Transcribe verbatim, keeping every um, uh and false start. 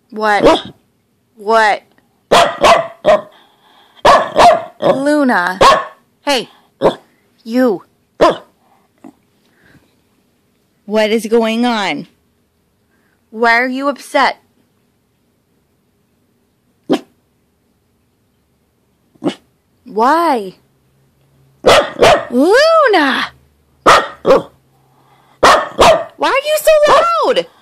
What? What? Luna. Hey. You. What is going on? Why are you upset? Why? Luna! Why are you so loud?